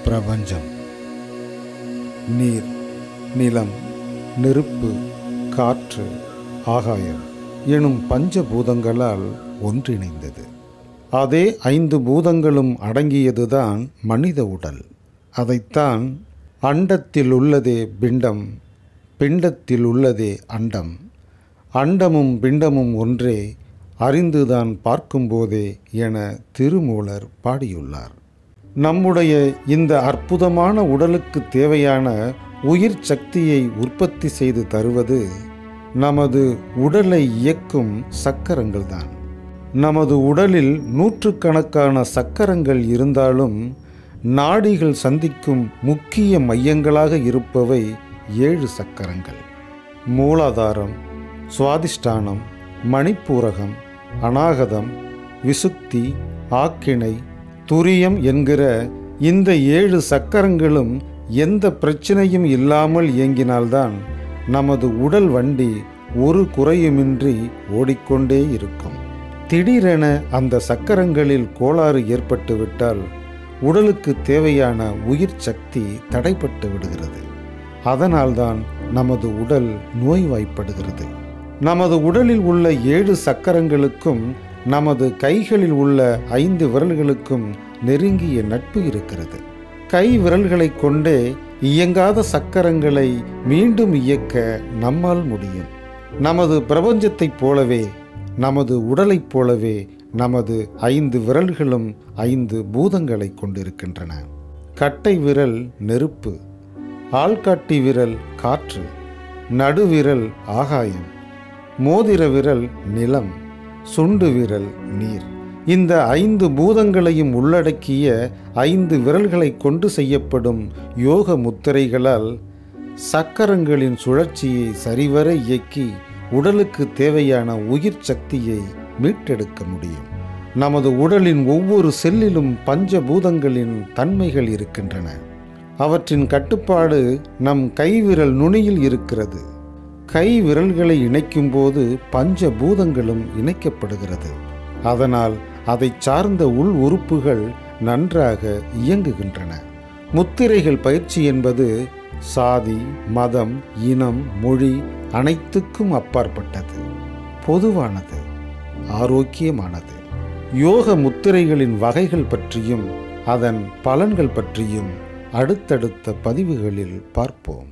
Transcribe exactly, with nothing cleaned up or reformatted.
பிரபஞ்சம் நீர், நிலம், நெருப்பு, காற்று, ஆகாயம் எனும் பஞ்சபூதங்களால் ஒன்றிணைந்தது. அதே ஐந்து பூதங்களும் அடங்கியதுதான் மனித உடல். அதைத்தான் அண்டத்தில் உள்ளதே பிண்டம், பிண்டத்தில் உள்ளதே அண்டம், அண்டமும் பிண்டமும் ஒன்றே அறிந்துதான் பார்க்கும்போதே என திருமூலர் பாடியுள்ளார். நம்முடைய இந்த அற்புதமான உடலுக்கு தேவையான உயிர் சக்தியை உற்பத்தி செய்து தருவது நமது உடலை இயக்கும் சக்கரங்கள்தான். நமது உடலில் நூற்றுக்கணக்கான சக்கரங்கள் இருந்தாலும் நாடிகள் சந்திக்கும் முக்கிய மையங்களாக இருப்பவை ஏழு சக்கரங்கள். மூலாதாரம், சுவாதிஷ்டானம், மணிப்பூரகம், அநாகதம், விசுக்தி, ஆக்கினை, துரியம் என்கிற இந்த ஏழு சக்கரங்களும் எந்த பிரச்சனையும் இல்லாமல் இயங்கினால்தான் நமது உடல் வண்டி ஒரு குறையுமின்றி ஓடிக்கொண்டே இருக்கும். திடீரென அந்த சக்கரங்களில் கோளாறு ஏற்பட்டுவிட்டால் உடலுக்கு தேவையான உயிர் சக்தி தடைப்பட்டு விடுகிறது. அதனால்தான் நமது உடல் நோய்வாய்ப்படுகிறது. நமது உடலில் உள்ள ஏழு சக்கரங்களுக்கும் நமது கைகளில் உள்ள ஐந்து விரல்களுக்கும் நெருங்கிய நட்பு இருக்கிறது. கை விரல்களை கொண்டே இயங்காத சக்கரங்களை மீண்டும் இயக்க நம்மால் முடியும். நமது பிரபஞ்சத்தைப் போலவே, நமது உடலைப் போலவே நமது ஐந்து விரல்களும் ஐந்து பூதங்களை கொண்டிருக்கின்றன. கட்டை விரல் நெருப்பு, ஆள்காட்டி விரல் காற்று, நடுவிரல் ஆகாயம், மோதிர விரல் நிலம், சுண்டு விரல் நீர். இந்த ஐந்து பூதங்களையும் உள்ளடக்கிய ஐந்து விரல்களை கொண்டு செய்யப்படும் யோக முத்திரைகளால் சக்கரங்களின் சுழற்சியை சரிவர இயக்கி உடலுக்கு தேவையான உயிர் சக்தியை மீட்டெடுக்க முடியும். நமது உடலின் ஒவ்வொரு செல்லிலும் பஞ்சபூதங்களின் தன்மைகள் இருக்கின்றன. அவற்றின் கட்டுப்பாடு நம் கைவிரல் நுனியில் இருக்கிறது. கை விரல்களை இணைக்கும் போது பஞ்சபூதங்களும் இணைக்கப்படுகிறது. அதனால் அதை சார்ந்த உள் உறுப்புகள் நன்றாக இயங்குகின்றன. முத்திரைகள் பயிற்சி என்பது சாதி, மதம், இனம், மொழி அனைத்துக்கும் அப்பாற்பட்டது, பொதுவானது, ஆரோக்கியமானது. யோக முத்திரைகளின் வகைகள் பற்றியும் அதன் பலன்கள் பற்றியும் அடுத்தடுத்த பதிவுகளில் பார்ப்போம்.